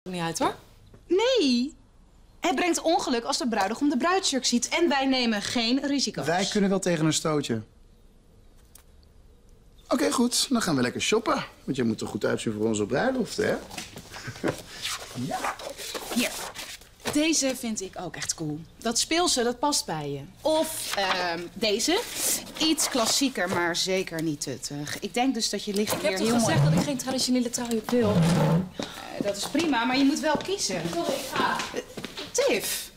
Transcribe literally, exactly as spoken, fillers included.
niet uit, hoor. Nee. Het brengt ongeluk als de bruidegom de bruidsjurk ziet. En wij nemen geen risico's. Wij kunnen wel tegen een stootje. Oké, okay, goed. Dan gaan we lekker shoppen. Want je moet er goed uitzien voor onze bruiloft, hè? Ja. Hier. Deze vind ik ook echt cool. Dat speelse, dat past bij je. Of uh, deze. Iets klassieker, maar zeker niet tuttig. Ik denk dus dat je licht ik hier heel heel mooi... Ik heb toch gezegd dat ik geen traditionele trui wil? Uh, dat is prima, maar je moet wel kiezen. Sorry, ik ga. Uh, Tiff.